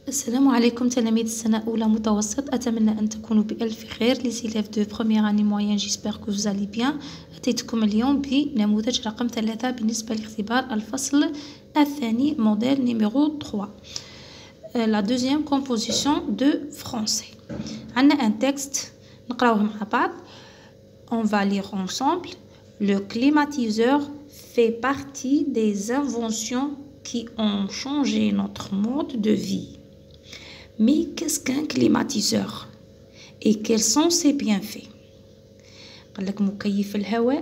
السلام عليكم تلاميذ السنة أولى متوسط. أتمنى أن تكونوا بألف خير. Les élèves de première année moyenne, j'espère que vous allez bien. أتيتكم اليوم بنموذج رقم 3 بالنسبة لاختبار الفصل الثاني موديل نيميرو 3. La deuxième composition de français. عندنا un texte نقراوه مع بعض. On va lire ensemble. Le climatiseur fait partie des inventions qui ont changé notre mode de vie. Mais qu'est-ce qu'un climatiseur et quels sont ses bienfaits؟ قال لك مكيف الهواء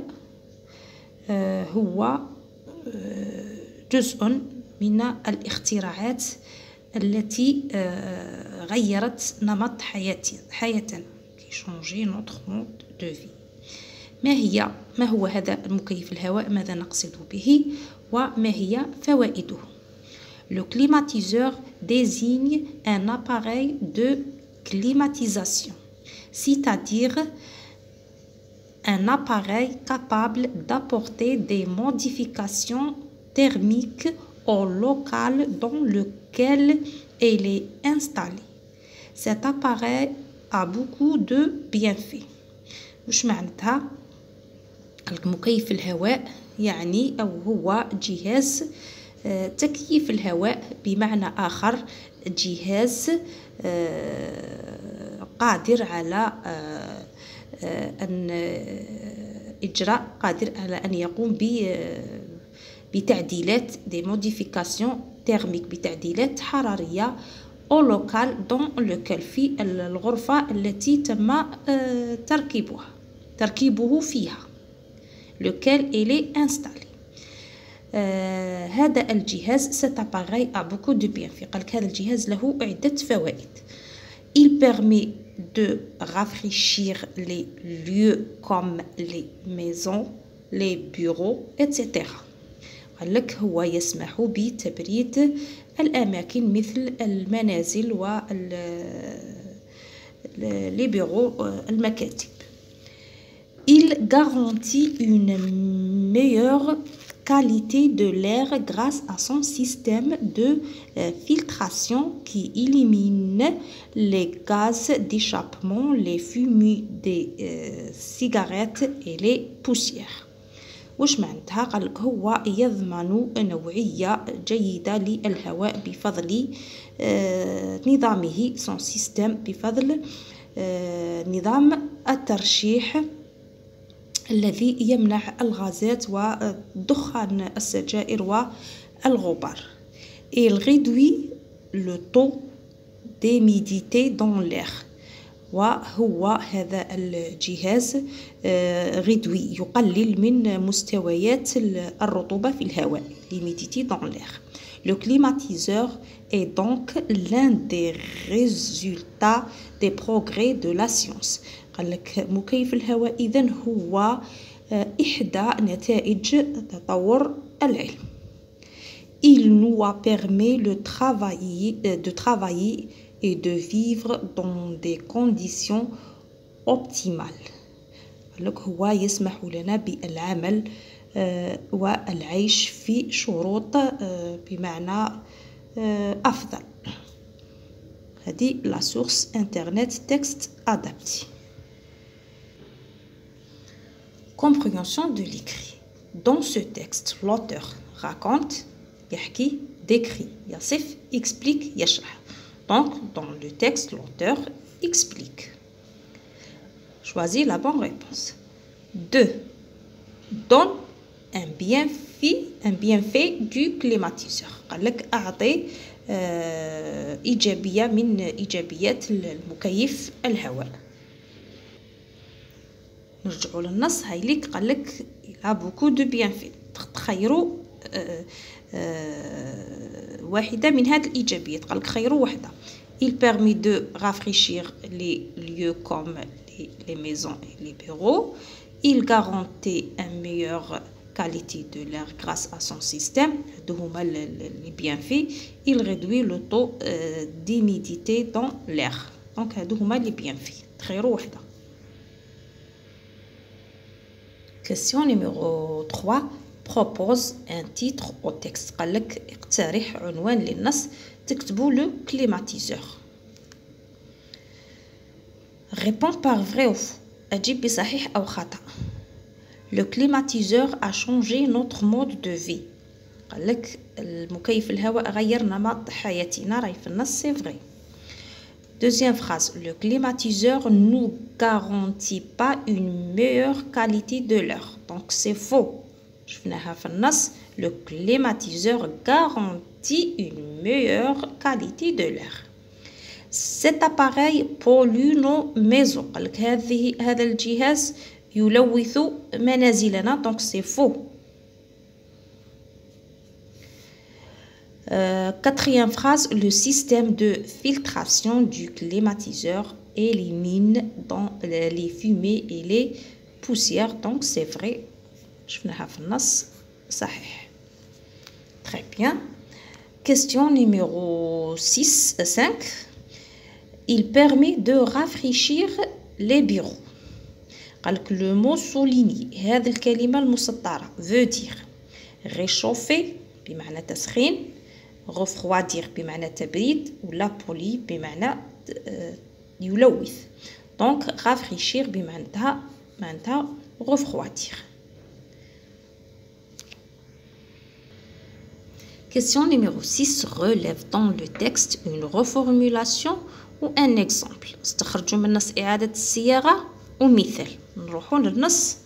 هو جزء من الاختراعات التي غيرت نمط حياتنا qui change notre mode de vie. ما هو هذا المكيف الهواء؟ ماذا نقصد به وما هي فوائده؟ Le climatiseur désigne un appareil de climatisation, c'est-à-dire un appareil capable d'apporter des modifications thermiques au local dans lequel il est installé. Cet appareil a beaucoup de bienfaits. وش معناتها؟ مكيف الهواء يعني أو هو جهاز تكييف الهواء، بمعنى آخر جهاز قادر على أن يقوم بتعديلات دي موديفيكاسيون تيرميك، بتعديلات حرارية au local dans lequel في الغرفة التي تم تركيبه فيها lequel il est installé. هذا الجهاز cet appareil a beaucoup de bienfaits. قالك هذا الجهاز له عدة فوائد. Il permet de rafraîchir les lieux comme les maisons, les bureaux, etc. قالك هو يسمح بتبريد الأماكن مثل المنازل و les bureaux المكاتب. Il garantit une meilleure qualité de l'air grâce à son système de filtration qui élimine les gaz d'échappement, les fumées des cigarettes et les poussières. وش معناتها؟ قالك هو يضمن نوعية جيدة للهواء بفضل نظامه son système، بفضل نظام الترشيح الذي يمنع الغازات ودخان السجائر والغبار. Il réduit le taux d'humidité dans l'air. وهو هذا الجهاز réduit يقلل من مستويات الرطوبة في الهواء l'humidité dans l'air. Le climatiseur est donc l'un des résultats des progrès de la science. قال لك مكيف الهواء إذن هو إحدى نتائج تطور العلم. Il nous a permis de travailler et de vivre dans des conditions optimales. قال لك هو يسمح لنا بالعمل والعيش في شروط بمعنى أفضل. هذه la source internet texte adapté. Compréhension de l'écrit. Dans ce texte, l'auteur raconte, يحكي, décrit, يصف, explique, يشرح. Donc, dans le texte, l'auteur explique. Choisis la bonne réponse. 2. Donne un bienfait du climatiseur. قال لك أعطي إيجابية من إيجابيات المكيف الهواء. نرجعوا للنص. هاي ليك قال لك il a beaucoup de bienfaits. تخيروا واحدة من هذه الإيجابيات. قال لك خيروا واحدة. Il permet de rafraîchir les lieux comme les maisons et les bureaux. Il garantit une meilleure qualité de l'air grâce à son système. هما les bienfaits. Il réduit le taux d'humidité dans l'air. Donc هما les bienfaits. تخيروا واحدة. Question numéro 3. Propose un titre au texte. قال لك اقترح عنوان للنص تكتبوا le climatiseur. Réponds par vrai ou faux. أجيب بصحيح أو خطأ. Le climatiseur a changé notre mode de vie. قال لك المكيف الهواء غير نمط حياتنا، راهي في النص سي فري. Deuxième phrase, le climatiseur ne garantit pas une meilleure qualité de l'air. Donc c'est faux. شفناها في النص. Le climatiseur garantit une meilleure qualité de l'air. Cet appareil pollue nos maisons. قال لك هذا الجهاز يلوث منازلنا. Donc c'est faux. Quatrième phrase, le système de filtration du climatiseur élimine dans les fumées et les poussières. Donc c'est vrai. شفناها في النص صحيح. Très bien. Question numéro 5. Il permet de rafraîchir les bureaux. قال لك le mot souligné هذه الكلمة المسطرة veut dire réchauffer بمعنى تسخين، refroidir بمعنى تبريد، ولا poli بمعنى يلوث. donc rafraîchir بمعنى refroidir. Question numéro 6. Relève dans le texte une reformulation ou un exemple. استخرجوا من النص إعادة الصياغة ومثال. نروحوا للنص.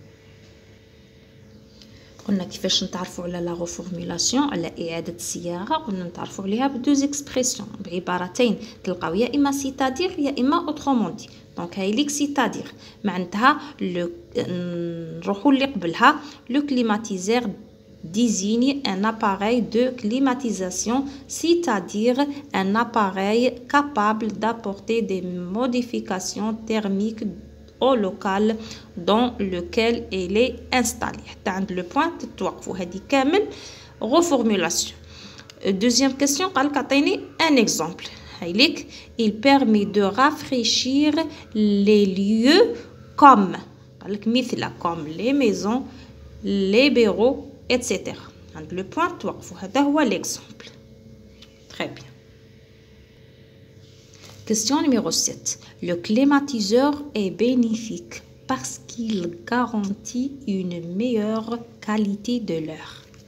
قلنا كيفاش نتعرفوا على لا ريفورمولاسيون، على إعادة الصياغة. قلنا نتعرفوا عليها بدوز اكسبريسيون، بعبارتين تلقاو يا إما سيتادير يا إما أوترومون دي. دونك هاي ليك سيتادير معناتها نروحوا اللي قبلها. لو كليماتيزير désigne un appareil de climatisation, c'est-à-dire un appareil capable d'apporter des modifications thermiques au local dans lequel il est installé. حتى le point توقفوا هذه كامل reformulation. Deuxième question, قال لك عطيني un exemple. هايليك il permet de rafraîchir les lieux comme قال لك مثل comme les maisons, les bureaux, etc. عند le point توقفوا. هذا هو l'exemple. Très bien. Question numéro 7. Le climatiseur est bénéfique parce qu'il garantit une meilleure qualité de l'air.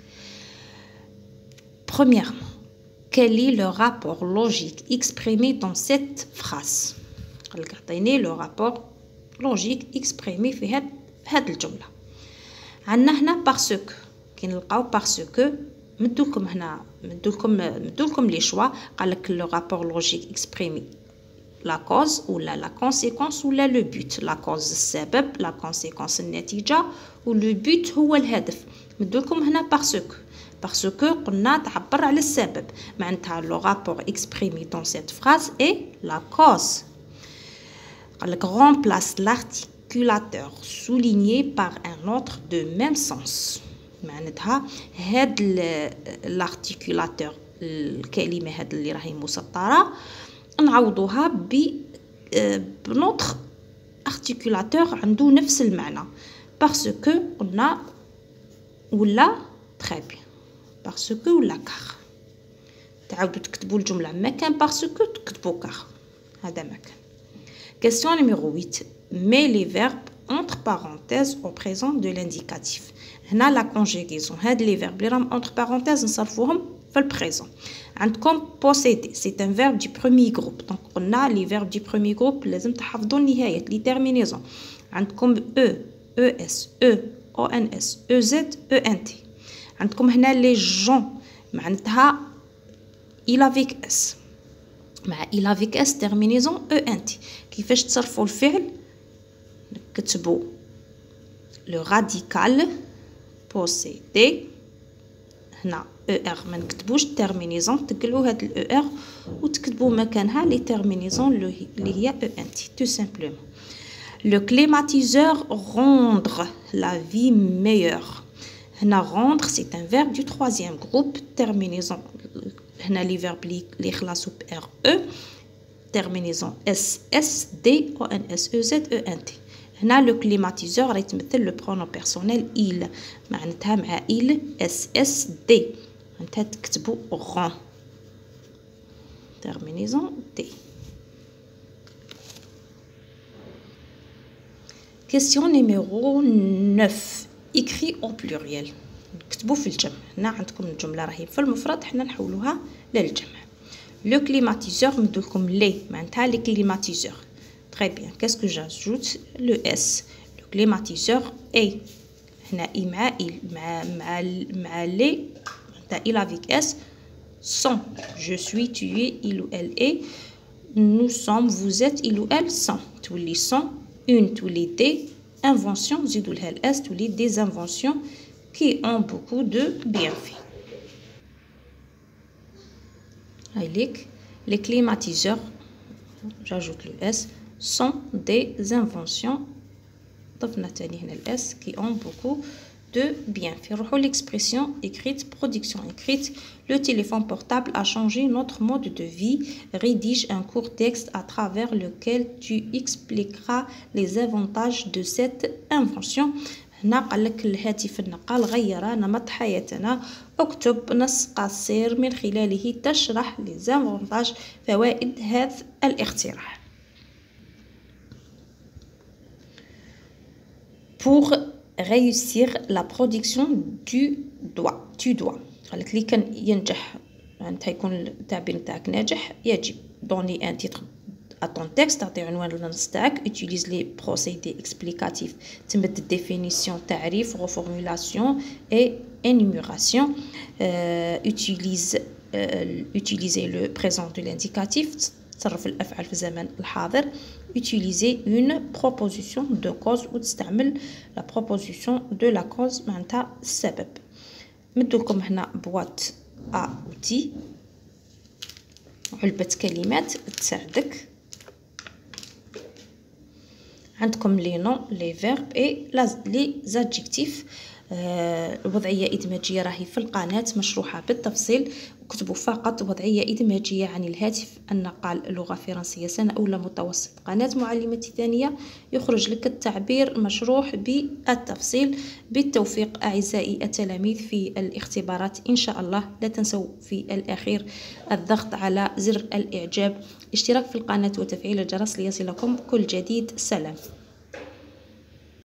Premièrement, quel est le rapport logique exprimé dans cette phrase? قال le rapport logique exprimé في هذه الجملة. عندنا هنا parce que كي نلقاو parce que مدولكم هنا مدولكم لي شوا. قال لك le rapport logique exprimé la cause ou la conséquence ou le but. la cause السبب، la conséquence النتيجة، و le but هو الهدف. مدولكم هنا parce que قلنا تعبر على السبب، معناتها le rapport exprimé dans cette phrase est la cause. قال لك remplace l'articulateur souligné par un autre de même sens. معناتها هاد l'articulateur الكلمة هاد اللي راهي مسطرة نعوضوها بنوتر articulateur عنده نفس المعنى. parce que قلنا ولا très bien parce que ولا car. تعاودوا تكتبوا الجملة ما كان parce que تكتبوا car. هذا ما كان. Question numéro 8. Mets les verbes entre parenthèses au présent de l'indicatif. هنا la conjugaison. هاد les verbes اللي راهم entre parenthèses نصرفوهم في البريزون. عندكم posséder c'est un verbe du premier groupe. donc قلنا les verbes du premier groupe لازم تحفظوا النهايات لي terminaison. عندكم es ons ez ent. عندكم هنا les gens معناتها il avec s مع il avec s terminaison ent. كيفاش تصرفوا الفعل؟ كتبوا le radical posséder هنا er ما نكتبوش terminaison، تقلعوا هاد er وتكتبوا مكانها لي terminaison اللي هي ent tout simplement. le climatiseur rendre la vie meilleure. هنا rendre c'est un verbe du troisième groupe. terminaison هنا les verbes اللي خلاصوا ب re terminaison ss d ons ez ent. هنا لو كليماتيزور راه يتمثل لو برونو بيرسونيل il معناتها مع il اس اس دي معناتها تكتبوا غون. terminaison T. Question numéro 9. Écrit au pluriel. نكتبو في الجمع. هنا عندكم الجملة راهي في المفرد، حنا نحولوها للجمع. Le climatiseur ندولكم لي معناتها لي climatiseur. Très bien. Qu'est-ce que j'ajoute? Le S. Le climatiseur est. هنا I مع il مع لي معناتها il avec S. Sont. Je suis, tu es, il ou elle est. Nous sommes, vous êtes, il ou elle sont. Tous les sont. Une, tous les des inventions, زيدوا لها الاس تولي des inventions qui ont beaucoup de bienfaits. هايليك les climatiseurs, j'ajoute le S, sont des inventions ضفنا تاني هنا الاس qui ont beaucoup de bienfaits. نروحو l'expression écrite, production écrite. Le téléphone portable a changé notre mode de vie. Rédige un court texte à travers lequel tu expliqueras les avantages de cette invention. هنا قالك الهاتف النقال غير نمط حياتنا. اكتب نص قصير من خلاله تشرح les avantages فوائد هذا الاختراع. Pour réussir la production tu dois قالك لي كان ينجح معناتها يكون التعبير نتاعك ناجح يجب donner un titre à ton texte تعطي عنوان للنص تاعك. utilise les procédés explicatifs تمد définition تعريف reformulation et énumération. utiliser le présent de l'indicatif تصرف الأفعال في الزمن الحاضر. utiliser une proposition de cause وتستعمل la proposition de la cause معناتها السبب. مدولكم هنا بواط A و T علبة كلمات تساعدك. عندكم لي نون لي فيرب اي لي زادجيكتيف. الوضعية إدماجية راهي في القناة مشروحة بالتفصيل. كتبوا فقط وضعية إدماجية عن الهاتف النقال لغة فرنسية سنة أولى متوسط قناة معلمتي ثانية. يخرج لك التعبير مشروح بالتفصيل. بالتوفيق أعزائي التلاميذ في الاختبارات إن شاء الله. لا تنسوا في الأخير الضغط على زر الإعجاب، اشتراك في القناة وتفعيل الجرس ليصلكم كل جديد. سلام.